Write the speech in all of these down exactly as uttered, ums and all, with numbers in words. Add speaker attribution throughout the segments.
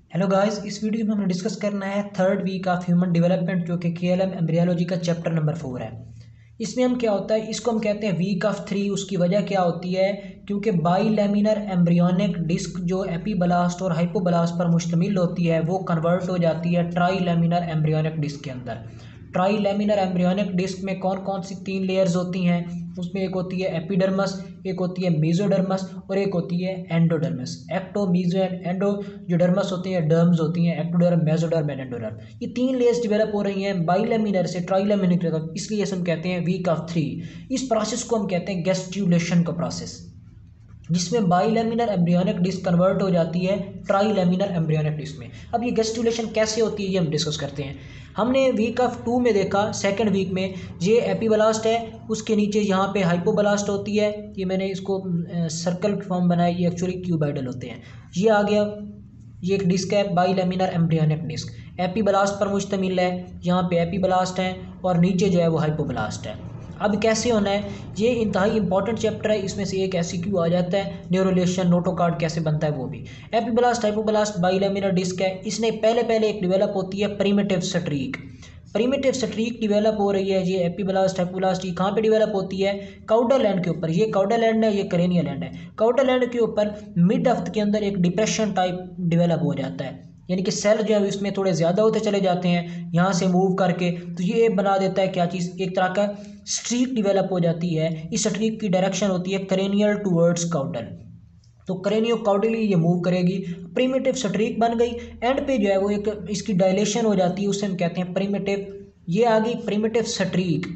Speaker 1: Hello guys, इस video में हमें डिस्कस करना है third week of human development जो कि के एल एम एम्ब्रियोलॉजी का चैप्टर नंबर फोर है। इसमें हम क्या होता है, इसको हम कहते हैं वीक ऑफ थ्री। उसकी वजह क्या होती है, क्योंकि बाइलेमिनर एम्ब्रियोनिक डिस्क जो एपीब्लास्ट और हाइपोब्लास्ट पर मुश्तमिल होती है वो कन्वर्ट हो जाती है ट्राइलेमिनर एम्ब्रियोनिक डिस्क के अंदर। ट्राइलेमिनर एम्ब्रियोनिक डिस्क में कौन कौन सी तीन लेयर्स होती हैं? उसमें एक होती है एपिडर्मस, एक होती है मेसोडर्मस और एक होती है endoderms. Ecto, meso and endo जो डर्मस होती हैं, डर्म्स होती हैं, एक्टोडर्म, मेसोडर्म एंड एंडोडर्म। ये तीन लेयर्स डेवलप हो रही हैं बाइलेमिनर से ट्राइलेमिनर की तरफ, इसलिए हम कहते हैं वीक ऑफ थ्री। इस प्रोसेस को हम कहते हैं गैस्ट्यूलेशन का प्रोसेस, जिसमें बाइलेमिनर एम्ब्रियोनिक डिस्क कन्वर्ट हो जाती है ट्राइलेमिनर एम्ब्रियोनिक डिस्क में। अब ये गैस्ट्यूलेशन कैसे होती है ये हम डिस्कस करते हैं। हमने वीक ऑफ टू में देखा, सेकंड वीक में, ये एपीब्लास्ट है, उसके नीचे यहाँ पे हाइपोब्लास्ट होती है। ये मैंने इसको सर्कल फॉर्म बनाया, ये एक्चुअली क्यूबाइडल होते हैं। ये आ गया, ये एक डिस्क है बाइलेमिनर एम्ब्रियोनिक डिस्क, एपीब्लास्ट पर मुश्तमिल है। यहाँ पे एपीब्लास्ट है और नीचे जो है वो हाइपोब्लास्ट है। अब कैसे होना है, ये इंतहाई इंपॉर्टेंट चैप्टर है, इसमें से एक ऐसी क्यू आ जाता है, न्यूरोलेशन नोटोकार्ड कैसे बनता है वो भी। एपीब्लास्ट हाइपोब्लास्ट बाइलेमिनर डिस्क है, इसने पहले पहले एक डेवलप होती है primitive streak. Primitive streak develop हो रही है, ये एपीब्लास्ट हाइपोब्लास्ट ये कहाँ पे डेवलप होती है? काउडल एंड के ऊपर। ये काउडल एंड है, ये करेनियल एंड है। काउडल एंड के ऊपर मिड ऑफ के अंदर एक डिप्रेशन टाइप डेवलप हो जाता है, यानी कि सेल जो है इसमें थोड़े ज़्यादा होते चले जाते हैं यहाँ से मूव करके, तो ये बना देता है क्या चीज़, एक तरह का स्ट्रीक डेवलप हो जाती है। इस स्ट्रीक की डायरेक्शन होती है करेनियल टूवर्ड्स काउडल, तो करेनियो काउडली ये मूव करेगी, प्रिमिटिव स्ट्रीक बन गई। एंड पे जो है वो एक इसकी डायलेशन हो जाती है, उसे हम कहते हैं प्रिमिटिव। ये आ गई प्रिमिटिव स्ट्रीक,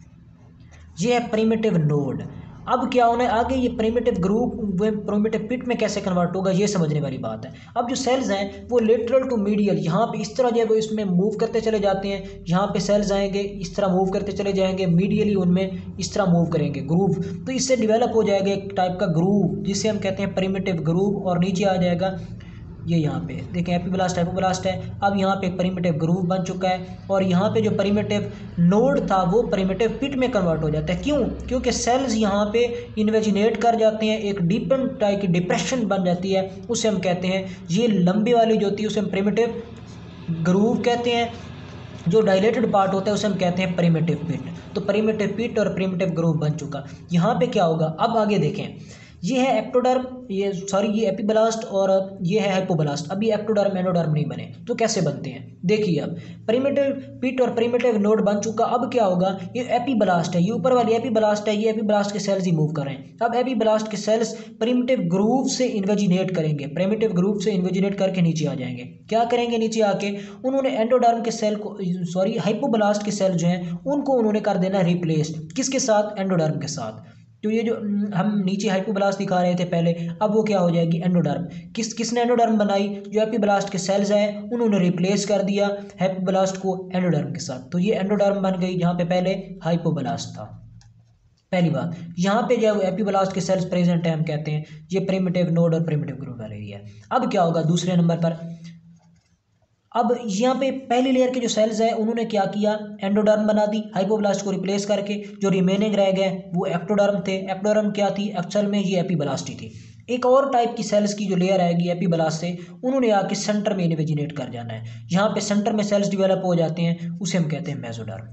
Speaker 1: ये है प्रिमिटिव नोड। अब क्या होना है आगे, ये प्रिमिटिव ग्रुप वे प्रिमिटिव पिट में कैसे कन्वर्ट होगा ये समझने वाली बात है। अब जो सेल्स हैं वो लेटरल टू मीडियल, यहाँ पे इस तरह जो है वो इसमें मूव करते चले जाते हैं। यहाँ पे सेल्स आएंगे, इस तरह मूव करते चले जाएंगे, मीडियली उनमें इस तरह मूव करेंगे ग्रूव, तो इससे डेवलप हो जाएगा एक टाइप का ग्रूव जिसे हम कहते हैं प्रिमिटिव ग्रूव। और नीचे आ जाएगा ये, यहाँ पे देखें एपीब्लास्ट हाइपोब्लास्ट है। अब यहाँ पे एक प्रिमिटिव ग्रूव बन चुका है और यहाँ पे जो प्रिमिटिव नोड था वो प्रिमिटिव पिट में कन्वर्ट हो जाता है। क्यों? क्योंकि सेल्स यहाँ पे इन्वेजिनेट कर जाते हैं, एक डीपन टाइप की डिप्रेशन बन जाती है, उसे हम कहते हैं, ये लंबी वाली जो होती है उसे हम प्रिमिटिव ग्रूव कहते हैं। जो डायलेटेड पार्ट होता है उसे हम कहते हैं प्रिमिटिव पिट। तो प्रिमिटिव पिट और प्रिमिटिव ग्रूव बन चुका। यहाँ पे क्या होगा, अब आगे देखें, ये है एक्टोडर्म, ये सॉरी ये एपीब्लास्ट और ये है हाइपोब्लास्ट। अब ये एक्टोडर्म एंडोडर्म नहीं बने, तो कैसे बनते हैं देखिए। अब प्रिमिटिव पिट और प्रिमिटिव नोड बन चुका। अब क्या होगा, ये एपीब्लास्ट है, ये ऊपर वाली एपीब्लास्ट है, ये एपीब्लास्ट के सेल्स ही मूव कर रहे हैं। अब एपीब्लास्ट के सेल्स प्रिमिटिव ग्रूव से इन्वेजिनेट करेंगे, प्रिमिटिव ग्रूव से इन्वेजिनेट करके नीचे आ जाएंगे। क्या करेंगे नीचे आके, उन्होंने एंडोडर्म के सेल को, सॉरी हाइपोब्लास्ट के सेल जो हैं उनको उन्होंने कर देना रिप्लेस, किसके साथ? एंडोडर्म के साथ। तो ये जो हम नीचे हाइपोब्लास्ट दिखा रहे थे पहले, अब वो क्या हो जाएगी? एंडोडर्म। किस किसने एंडोडर्म बनाई? जो एपीब्लास्ट के सेल्स हैं उन्होंने रिप्लेस कर दिया हाइपोब्लास्ट को एंडोडर्म के साथ, तो ये एंडोडर्म बन गई जहाँ पे पहले हाइपोब्लास्ट था। पहली बात, यहाँ पे जो है एपीब्लास्ट के सेल्स प्रेजेंट है, हम कहते हैं ये प्रिमिटिव नोड और प्रिमिटिव ग्रुप वाला एरिया है। अब क्या होगा दूसरे नंबर पर, अब यहाँ पे पहली लेयर के जो सेल्स है उन्होंने क्या किया, एंडोडर्म बना दी हाइपोब्लास्ट को रिप्लेस करके। जो रिमेनिंग रह गए वो एक्टोडर्म थे। एक्टोडर्म क्या थी एक्चुअल में? ये एपीब्लास्ट ही थी। एक और टाइप की सेल्स की जो लेयर आएगी एपीब्लास्ट से, उन्होंने आके सेंटर में इन्वेजिनेट कर जाना है। यहाँ पे सेंटर में सेल्स डेवलप हो जाते हैं, उसे हम कहते हैं मेसोडर्म।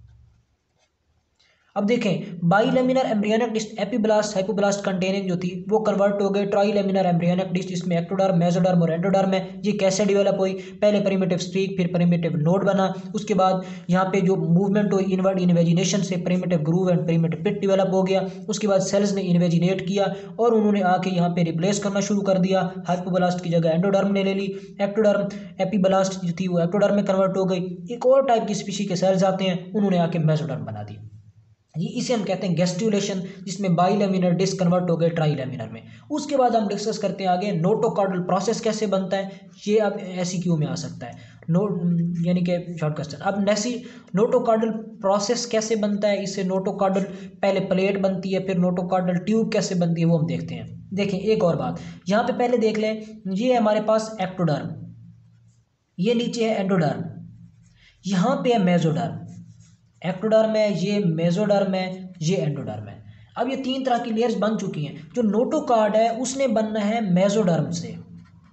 Speaker 1: अब देखें, bilaminar embryonic disc epiblast hypoblast containing जो थी वो कन्वर्ट हो गए ट्राइलेमिनर एम्ब्रियोनिक डिस्क, जिसमें एक्टोडर्म, मेसोडर्म और एंडोडर्म है। ये कैसे डेवलप हुई? पहले प्रिमिटिव स्ट्रीक, फिर प्रिमिटिव नोड बना, उसके बाद यहाँ पे जो मूवमेंट हुई इनवर्ड इन्वेजिनेशन से primitive groove and primitive pit develop हो गया। उसके बाद सेल्स ने इन्वेजिनेट किया और उन्होंने आके यहाँ पे रिप्लेस करना शुरू कर दिया, हाइपोब्लास्ट की जगह एंडोडर्म ने ले ली। एक्टोडर्म एपीब्लास्ट जो थी वो एक्टोडर्म में कन्वर्ट हो गई। एक और टाइप की स्पीशी के सेल्स आते हैं, उन्होंने आके मेसोडर्म बना दी। ये इसे हम कहते हैं गैस्ट्यूलेशन, जिसमें बाइलेमिनर डिस्क कन्वर्ट हो गए ट्राइलेमिनर में। उसके बाद हम डिस्कस करते हैं आगे नोटोकार्डल प्रोसेस कैसे बनता है। ये अब ऐसी क्यू में आ सकता है, नो यानी कि शॉर्ट क्वेश्चन। अब नेसी नोटोकार्डल प्रोसेस कैसे बनता है, इससे नोटोकार्डल पहले प्लेट बनती है, फिर नोटोकार्डल ट्यूब कैसे बनती है वो हम देखते हैं। देखें एक और बात, यहाँ पे पहले देख लें, ये है हमारे पास एक्टोडर्म, ये नीचे है एंडोडर्म, यहाँ पे है मेसोडर्म। एक्टोडर्म है, ये मेसोडर्म है, ये एंडोडर्म है। अब ये तीन तरह की लेयर्स बन चुकी हैं। जो नोटोकार्ड है उसने बनना है मेसोडर्म से।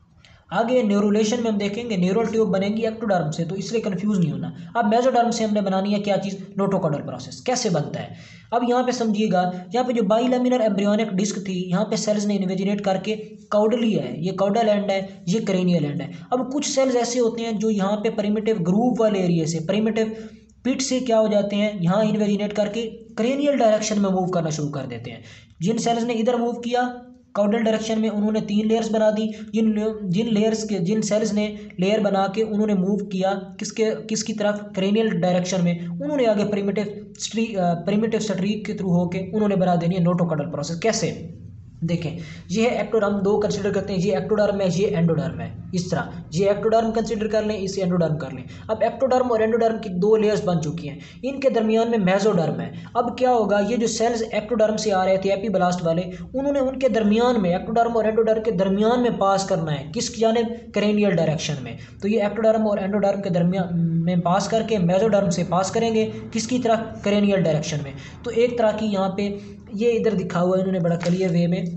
Speaker 1: आगे न्यूरोलेशन में हम देखेंगे न्यूरल ट्यूब बनेगी एक्टोडर्म से, तो इसलिए कंफ्यूज नहीं होना। अब मेसोडर्म से हमने बनानी है क्या चीज़, नोटोकॉडल प्रोसेस। कैसे बनता है, अब यहाँ पे समझिएगा, यहाँ पे जो बाइलैमिनर एम्ब्रियोनिक डिस्क थी, यहाँ पे सेल्स ने इन्वेजिनेट करके काउडली है, ये काउडल एंड है, ये क्रेनियल एंड है। अब कुछ सेल्स ऐसे होते हैं जो यहाँ पे प्रिमिटिव ग्रूव वाले एरिया से, प्रिमिटिव पिट से क्या हो जाते हैं, यहाँ इन्वेजिनेट करके क्रेनियल डायरेक्शन में मूव करना शुरू कर देते हैं। जिन सेल्स ने इधर मूव किया काउडल डायरेक्शन में, उन्होंने तीन लेयर्स बना दी। जिन जिन लेयर्स के जिन सेल्स ने लेयर बना के उन्होंने मूव किया किसके किसकी तरफ, क्रेनियल डायरेक्शन में, उन्होंने आगे प्रिमिटिव स्ट्री प्रिमिटिव स्ट्रीक के थ्रू होके उन्होंने बना देनी है नोटोकॉडल प्रोसेस। कैसे देखें, ये है एक्टोडर्म, दो कंसीडर करते हैं, ये एक्टोडर्म है, ये एंडोडर्म है। इस तरह ये एक्टोडर्म कंसीडर कर लें, इसे एंडोडर्म कर लें। अब एक्टोडर्म और एंडोडर्म की दो लेयर्स बन चुकी हैं, इनके दरमियान में मेसोडर्म है। अब क्या होगा, ये जो सेल्स एक्टोडर्म से आ रहे थे एपीब्लास्ट वाले, उन्होंने उनके दरमियान में, एक्टोडर्म और एंडोडर्म के दरमियान में पास करना है, किस जानिब, क्रेनियल डायरेक्शन में। तो ये एक्टोडर्म और एंडोडर्म के दरमियान में पास करके मेसोडर्म से पास करेंगे किसकी तरफ, क्रेनियल डायरेक्शन में। तो एक तरह की यहाँ पे ये इधर दिखा हुआ है इन्होंने बड़ा क्लियर वे में,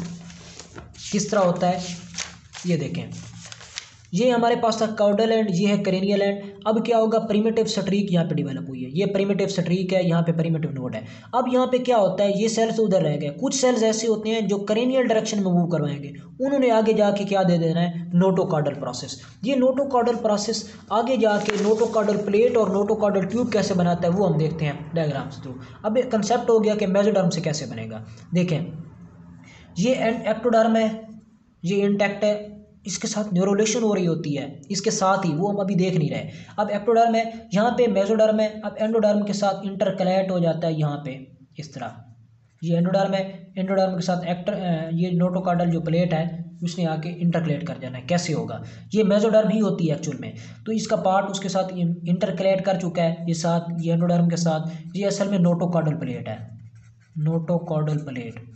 Speaker 1: किस तरह होता है ये देखें। ये हमारे पास था काउडल एंड, ये है क्रेनियल एंड। अब क्या होगा, प्रिमिटिव स्ट्रीक यहाँ पे डेवलप हुई है, ये प्रिमिटिव स्ट्रीक है, यहाँ पे प्रिमिटिव नोड है। अब यहाँ पे क्या होता है, ये सेल्स उधर रह गए, कुछ सेल्स ऐसे होते हैं जो क्रेनियल डायरेक्शन में मूव करवाएंगे, उन्होंने आगे जाके क्या दे देना है, नोटोकॉडल प्रोसेस। ये नोटोकॉडल प्रोसेस आगे जाके नोटोकॉडल प्लेट और नोटोकॉडल ट्यूब कैसे बनाता है वो हम देखते हैं डायग्राम्स थ्रू। अब कंसेप्ट हो गया कि मेसोडर्म से कैसे बनेगा। देखें, ये एंड एक्टोडर्म है, ये इंटैक्ट है, इसके साथ न्यूरोलेशन हो रही होती है, इसके साथ ही वो हम अभी देख नहीं रहे। अब एक्टोडर्म है, यहाँ पे मेसोडर्म है, अब एंडोडर्म के साथ इंटरकलेट हो जाता है यहाँ पे इस तरह। ये एंडोडर्म है, एंडोडर्म के साथ एक्टर ये नोटोकॉडल जो प्लेट है उसने आके इंटरकलेट कर जाना है। कैसे होगा, ये मेसोडर्म ही होती है एक्चुअल में, तो इसका पार्ट उसके साथ इंटरकलेट कर चुका है, ये साथ ये एंडोडर्म के साथ, ये असल में नोटोकॉडल प्लेट है, नोटोकॉडल प्लेट।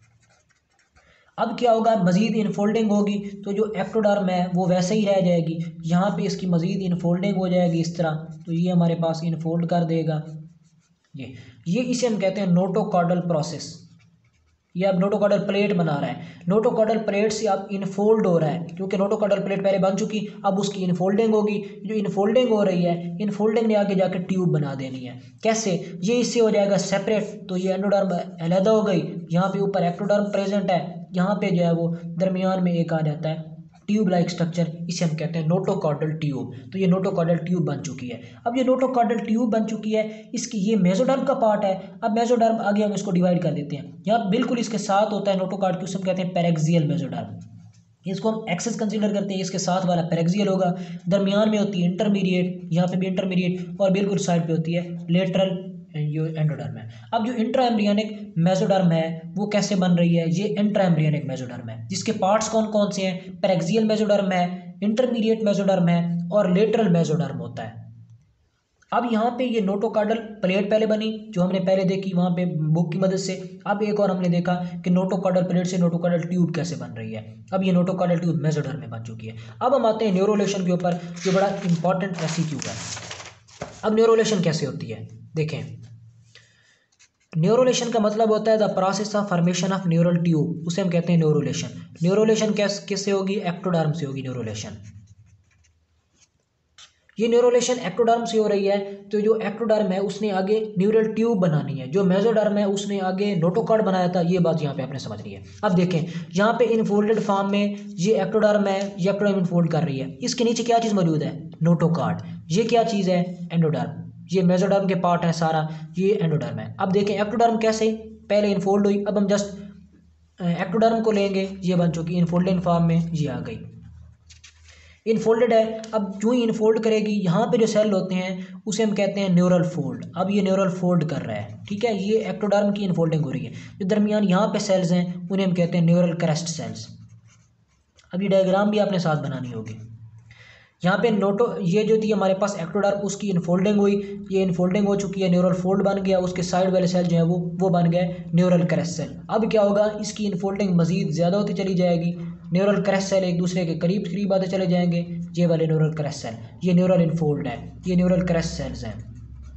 Speaker 1: अब क्या होगा, मज़ीद इनफोल्डिंग होगी, तो जो एक्टोडर्म है वो वैसे ही रह जाएगी, यहाँ पे इसकी मज़ीद इनफोल्डिंग हो जाएगी इस तरह, तो ये हमारे पास इनफोल्ड कर देगा। ये ये इसे हम कहते हैं नोटोकॉडल प्रोसेस। ये अब नोटोकॉडल प्लेट बना रहा है, नोटोकॉडल प्लेट से अब इनफोल्ड हो रहा है, क्योंकि नोटोकॉडल प्लेट पहले बन चुकी, अब उसकी इनफोल्डिंग होगी। जो इनफोल्डिंग हो रही है, इनफोल्डिंग ने आगे जाकर ट्यूब बना देनी है। कैसे, ये इससे हो जाएगा सेपरेट, तो ये एंडोडर्म अलहदा हो गई, यहाँ पे ऊपर एक्टोडर्म प्रेजेंट है, यहाँ पे जो है वो दरमियान में एक आ जाता है ट्यूब लाइक स्ट्रक्चर, इसे हम कहते हैं नोटोकॉडल ट्यूब। तो ये नोटोकॉडल ट्यूब बन चुकी है। अब ये नोटोकॉडल ट्यूब बन चुकी है, इसकी ये मेसोडर्म का पार्ट है। अब मेसोडर्म आगे हम इसको डिवाइड कर देते हैं, यहाँ बिल्कुल इसके साथ होता है नोटोकॉडल ट्यूब, हम कहते हैं पैरेक्सियल मेसोडर्म। इसको हम एक्सेस कंसीडर करते हैं, इसके साथ वाला पैरेक्सियल होगा, दरमियान में होती है इंटरमीडिएट, यहाँ पे भी इंटरमीडिएट, और बिल्कुल साइड पे होती है लेटरल जो एंडोडर्म है। अब जो इंट्रा एम्ब्रियोनिक मेसोडर्म है वो कैसे बन रही है, ये इंट्रा एम्ब्रियोनिक मेसोडर्म है, जिसके पार्ट्स कौन कौन से हैं, पैरेक्सियल मेसोडर्म है, इंटरमीडिएट मेसोडर्म है और लेटरल मेसोडर्म होता है। अब यहाँ पे ये नोटोकॉडल प्लेट पहले बनी, जो हमने पहले देखी वहाँ पे बुक की मदद से। अब एक और हमने देखा कि नोटोकॉडल प्लेट से नोटोकॉडल ट्यूब कैसे बन रही है। अब ये नोटोकॉडल ट्यूब मेसोडर्म में बन चुकी है। अब हम आते हैं न्यूरोलेशन के ऊपर, जो बड़ा इंपॉर्टेंट एमसीक्यू है। अब न्यूरोलेशन कैसे होती है, देखें, न्यूरोलेशन का मतलब होता है the process of formation of neural tube, उसे हम कहते हैं न्यूरोलेशन। न्यूरोलेशन कैसे किससे होगी, एक्टोडर्म से होगी न्यूरोलेशन। ये न्यूरोलेशन एक्टोडर्म से हो रही है, तो जो एक्टोडर्म है उसने आगे न्यूरल ट्यूब बनानी है, जो मेसोडर्म है उसने आगे नोटोकॉड बनाया था। ये बात यहाँ पे आपने समझ ली है। अब देखें, यहाँ पे इनफोल्डेड फॉर्म में ये एक्टोडर्म है, ये एक्टोडर्म इनफोल्ड कर रही है, इसके नीचे क्या चीज़ मौजूद है, नोटोकॉड। ये क्या चीज़ है, एंडोडर्म। ये मेसोडर्म के पार्ट है सारा, ये एंडोडर्म है। अब देखें एक्टोडर्म कैसे पहले इनफोल्ड हुई, अब हम जस्ट एक्टोडर्म को लेंगे, ये बन चुकी इनफोल्डेड फॉर्म में, ये आ गई इनफोल्डेड है। अब जो ही इनफोल्ड करेगी, यहाँ पे जो सेल होते हैं उसे हम कहते हैं न्यूरल फोल्ड। अब ये न्यूरल फोल्ड कर रहा है, ठीक है, ये एक्टोडर्म की इनफोल्डिंग हो रही है। जो दरमियान यहाँ पे सेल्स हैं उन्हें हम कहते हैं न्यूरल क्रेस्ट सेल्स। अब ये डायग्राम भी आपने साथ बनानी होगी। यहाँ पे नोटो ये जो थी हमारे पास एक्टोडर्म, उसकी इनफोल्डिंग हुई, ये इनफोल्डिंग हो चुकी है, न्यूरल फोल्ड बन गया, उसके साइड वाले सेल जो है वो वो बन गए न्यूरल क्रेस्ट सेल। अब क्या होगा, इसकी इनफोल्डिंग मजीद ज़्यादा होती चली जाएगी, न्यूरल क्रेस्ट सेल एक दूसरे के करीब करीब आते चले जाएंगे। ये वाले न्यूरल क्रेस्ट सेल, ये न्यूरल इनफोल्ड है, ये न्यूरल क्रेस्ट सेल्स हैं।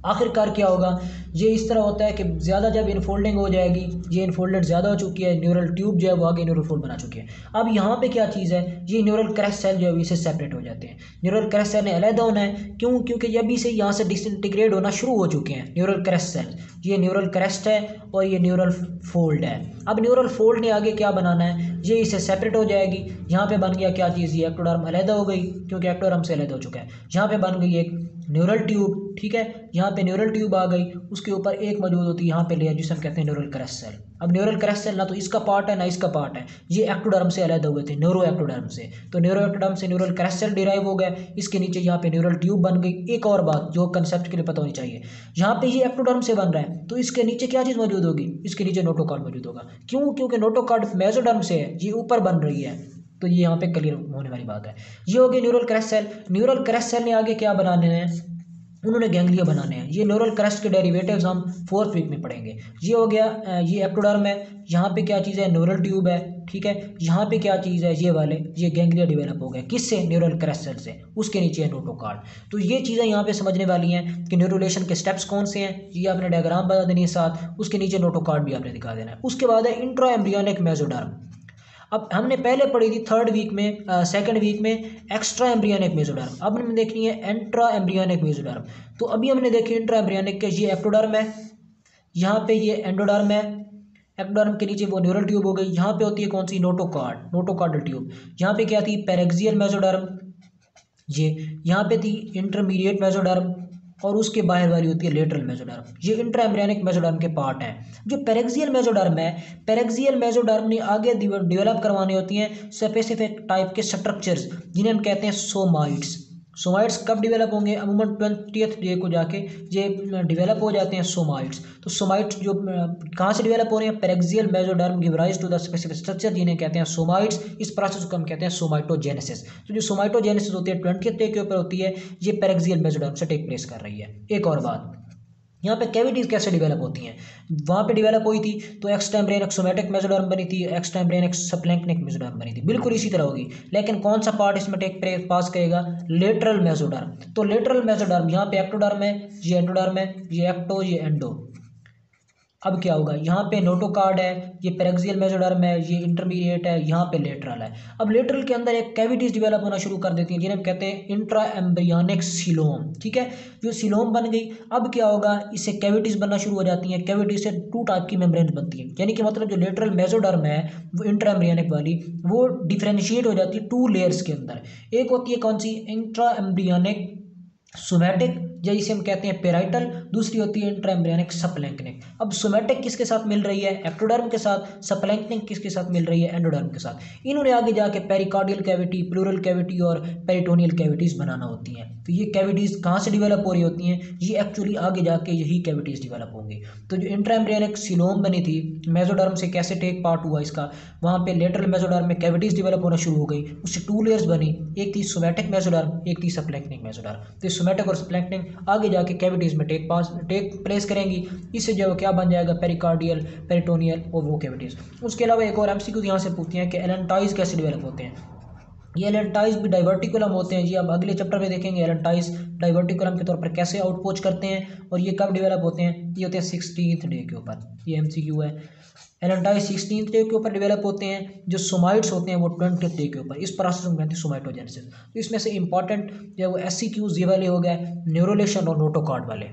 Speaker 1: आखिरकार क्या होगा, ये इस तरह होता है कि ज़्यादा जब इनफोल्डिंग हो जाएगी, ये इनफोल्डेड ज़्यादा हो चुकी है, न्यूरल ट्यूब जो है वो आगे न्यूरल फोल्ड बना चुकी है। अब यहाँ पे क्या चीज़ है, ये न्यूरल क्रस्ट सेल जो है इसे सेपरेट हो जाते हैं। न्यूरल क्रस्ट सेल ने अलहदा होना है, क्यों? क्योंकि अभी से यहाँ से डिसइंटीग्रेट होना शुरू हो चुके हैं न्यूरल क्रस्ट सेल। ये न्यूरल क्रस्ट है और ये न्यूरल फोल्ड है। अब न्यूरल फोल्ड ने आगे क्या बनाना है, ये इसे सेपरेट हो जाएगी। यहाँ पे बन गया क्या चीज़, ये एक्टोडर्म अलहदा हो गई क्योंकि एक्टोडर्म से अलहदा हो चुका है। यहाँ पे बन गई एक न्यूरल ट्यूब, ठीक है, यहाँ पे न्यूरल ट्यूब आ गई, उसके ऊपर एक मौजूद होती है यहाँ पे लेयर जिसे हम कहते हैं न्यूरल क्रस्ट सेल। अब न्यूरल क्रस्ट सेल ना तो इसका पार्ट है ना इसका पार्ट है, ये एक्टोडर्म से अलग हुए थे, न्यूरो एक्टोडर्म से। तो न्यूरो एक्टोडर्म से न्यूरल क्रस्ट सेल डिराइव हो गए, इसके नीचे यहाँ पे न्यूरल ट्यूब बन गई। एक और बात जो कंसेप्ट के लिए पता होनी चाहिए, यहाँ पे ये एक्टोडर्म से बन रहा है तो इसके नीचे क्या चीज़ मौजूद होगी, इसके नीचे नोटोकॉर्ड मौजूद होगा। क्यों? क्योंकि नोटोकॉर्ड मेसोडर्म से है, ये ऊपर बन रही है। तो ये यहाँ पे क्लियर होने वाली बात है। ये हो गई neural crest cell. Neural crest cell ने आगे क्या बनाने हैं, उन्होंने गैंग्लिया बनाने हैं। ये न्यूरल क्रस्ट के डेरिवेटिव्स हम फोर्थ वीक में पढ़ेंगे। ये हो गया, ये एक्टोडर्म है, यहाँ पे क्या चीज़ है, न्यूरल ट्यूब है, ठीक है। यहाँ पे क्या चीज़ है, ये वाले ये गैंग्लिया डेवलप हो गया, किससे, न्यूरल क्रस्ट सेल से। उसके नीचे है नोटोकॉर्ड। तो ये चीज़ें यहाँ पे समझने वाली हैं कि न्यूरोलेशन के स्टेप्स कौन से हैं, ये आपने डायग्राम बता देनी है साथ, उसके नीचे नोटोकॉर्ड भी आपने दिखा देना है। उसके बाद है इंट्रा एम्ब्रियोनिक मेसोडर्म। अब हमने पहले पढ़ी थी थर्ड वीक में, सेकंड वीक में एक्स्ट्रा एम्ब्रियोनिक मेसोडर्म। अब हमने देखनी है इंट्रा एम्ब्रियोनिक मेसोडर्म। तो अभी हमने देखी इंट्रा एम्ब्रियोनिक के, ये एक्टोडर्म है, यहाँ पे ये एंडोडर्म है, एक्टोडर्म के नीचे वो न्यूरल ट्यूब हो गई। यहाँ पे होती है कौन सी, नोटोकॉर्ड, नोटोकॉर्डल ट्यूब। यहाँ पे क्या थी, पेरेक्सियल मेसोडर्म, ये यहाँ पे थी इंटरमीडिएट मेसोडर्म, और उसके बाहर वाली होती है लेटरल मेसोडर्म। ये इंट्रा एम्ब्रियोनिक मेसोडर्म के पार्ट हैं। जो पेरेक्सियल मेसोडर्म है, पेरेक्सियल मेसोडर्म ने आगे डेवलप करवाने होती हैं स्पेसिफिक टाइप के स्ट्रक्चर्स जिन्हें हम कहते हैं सोमाइट्स। सोमाइट्स कब डेवलप होंगे, अमूमन ट्वेंटियथ डे को जाके ये डेवलप हो जाते हैं सोमाइट्स। तो सोमाइट्स जो कहाँ से डेवलप हो रहे हैं, paraxial mesoderm give rise to the specific structure जिन्हें कहते हैं सोमाइट्स। इस प्रोसेस को हम कहते हैं सोमाइटोजेनेसिस। तो जो सोमाइटोजेनेसिस होती है ट्वेंटियथ डे के ऊपर होती है, ये पेरेक्सियल मेसोडर्म से टेक प्लेस कर रही है। एक और बात, यहाँ पे कैविटीज़ कैसे डेवलप होती हैं, वहाँ पे डेवलप हुई थी तो एक्स्ट्रा एम्ब्रियोनिक सोमैटिक मेसोडर्म बनी थी, एक्स्ट्रा एम्ब्रियोनिक स्प्लैंक्निक मेसोडर्म बनी थी, बिल्कुल इसी तरह होगी। लेकिन कौन सा पार्ट इसमें टेक पास करेगा, लेटरल मेसोडर्म। तो लेटरल मेसोडर्म, यहाँ पे एक्टोडर्म है, ये एंडोडर्म है, ये एक्टो, ये एंडो। अब क्या होगा, यहाँ पे नोटोकॉर्ड है, ये पेरेक्सियल मेसोडर्म है, ये इंटरमीडिएट है, यहाँ पे लेटरल है। अब लेटरल के अंदर एक कैविटीज डेवलप होना शुरू कर देती हैं जिन्हें हम कहते हैं इंट्रा एम्ब्रियोनिक सीलोम, ठीक है। जो सीलोम बन गई, अब क्या होगा, इससे कैविटीज बनना शुरू हो जाती हैं। कैविटीज से टू टाइप की मेम्ब्रेन बनती है, यानी कि मतलब जो लेटरल मेसोडर्म है वो इंट्रा एम्ब्रियोनिक वाली, वो डिफ्रेंशिएट हो जाती है टू लेयर्स के अंदर। एक होती है कौन सी, इंट्रा एम्ब्रियोनिक सोमैटिक, या इसे हम कहते हैं पेराइटल, दूसरी होती है इंट्रा एम्ब्रियोनिक सप्लैंक्निक। अब सोमैटिक किसके साथ मिल रही है, एक्टोडर्म के साथ, सप्लैंक्निक किसके साथ मिल रही है, एंडोडर्म के साथ। इन्होंने आगे जाके पेरिकार्डियल कैविटी, प्लूरल कैविटी और पेरिटोनियल कैविटीज बनाना होती हैं। तो ये कैविटीज कहाँ से डेवलप हो रही होती हैं, ये एक्चुअली आगे जाके यही कैविटीज डेवलप होंगी। तो जो इंट्रा एम्ब्रियोनिक सीलोम बनी थी, मेसोडर्म से कैसे टेक पार्ट हुआ इसका, वहाँ पे लेटरल मेसोडर्म में कैविटीज डेवलप होना शुरू हो गई, उससे टू लेयर्स बनी, एक थी सोमैटिक मेसोडर्म, एक थी सप्लैंक्निक मेसोडर्म। तो सोमैटिक और सप्लैंक्निक आगे जाके कैविटीज में टेक पास टेक प्लेस करेंगी, इससे जो क्या बन जाएगा, पेरिकार्डियल, पेरिटोनियल और वो कैविटीज। उसके अलावा एक और एमसीक्यू यहाँ से पूछती हैं कि एलेंटाइज कैसे डेवलप होते हैं। ये एलेंटाइज भी डाइवर्टिकुलम होते हैं जी, अब अगले चैप्टर में देखेंगे एलेंटाइज डाइवर्टिकुलम के तौर पर कैसे आउटपोच करते हैं और ये कब डेवलप होते हैं। ये होते हैं सिक्सटीन्थ डे के ऊपर, ये एमसीक्यू है। एलेंटाइज सिक्सटीन्थ डे के ऊपर डेवलप होते हैं, जो सोमाइट्स होते हैं वो ट्वेंटियथ डे के ऊपर। इस प्रोसेस में कहते हैं सोमाइटोजेनेसिस। तो इसमें से इंपॉर्टेंट जो वो एस सी क्यूज ये वाले हो गए, न्यूरोलेशन और नोटोकॉर्ड वाले।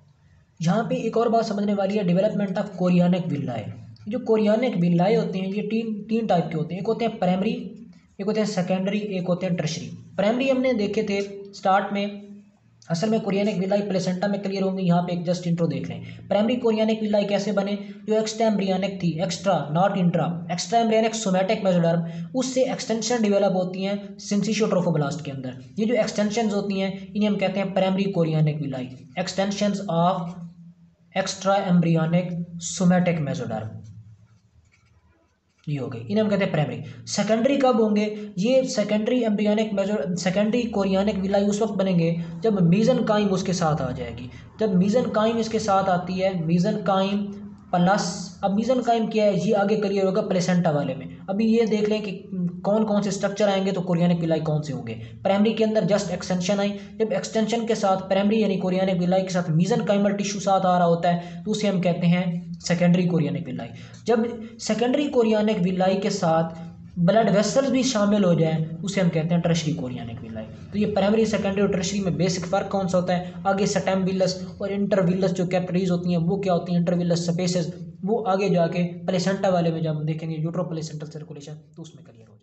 Speaker 1: यहाँ पे एक और बात समझने वाली है, डेवलपमेंट ऑफ कोरियानिक विल्लाए। जो कोरियानिक विल्लाए होते हैं ये तीन तीन टाइप के होते हैं, एक होते हैं प्राइमरी, एक होते हैं सेकेंडरी, एक होते हैं टर्शरी। प्राइमरी हमने देखे थे स्टार्ट में, असल में कोरियानिक विलाई प्लेसेंटा में क्लियर होंगे, यहाँ पे एक जस्ट इंट्रो देख लें। प्राइमरी कोरियानिक विलाई कैसे बने, जो एक्स्ट्रा एम्ब्रियोनिक थी, extra not intra, extra embryonic somatic mesoderm, उससे एक्सटेंशन डेवलप होती हैं सिंसिशियोट्रोफोब्लास्ट के अंदर। ये जो एक्सटेंशंस होती हैं इन्हें हम कहते हैं primary chorionic villi, extensions of extra embryonic somatic mesoderm, ये हो गई, इन्हें हम कहते हैं प्राइमरी। सेकेंडरी कब होंगे, ये secondary embryonic meso secondary chorionic villi उस वक्त बनेंगे जब मीजन काइम उसके साथ आ जाएगी। जब मीजन काइम इसके साथ आती है, मीजन काइम प्लस अब मीजनकाइम क्या है, ये आगे क्लियर होगा प्लेसेंटा वाले में। अभी ये देख लें कि कौन कौन से स्ट्रक्चर आएंगे तो कोरियानिक विलाई कौन से होंगे। प्राइमरी के अंदर जस्ट एक्सटेंशन आई, जब एक्सटेंशन के साथ प्राइमरी यानी कोरियानिक विलाई के साथ मीजनकाइमल टिश्यू साथ आ रहा होता है तो उसे हम कहते हैं सेकेंडरी कोरियानिक विलाई। जब सेकेंडरी कोरियानिक विलाई के साथ ब्लड वेसल्स भी शामिल हो जाए उसे हम कहते हैं टर्शरी कोरियानिक विलाई। तो ये प्राइमरी सेकेंडरी और टर्शरी में बेसिक फ़र्क कौन सा होता है, आगे स्टेम विलस और इंटरविलस जो कैपिलरीज होती हैं वो क्या होती हैं, इंटरविलस स्पेसेस, वो आगे जाके प्लेसेंटा वाले में जब हम देखेंगे यूट्रो प्लेसेंटल सर्कुलेशन तो उसमें क्लियर हो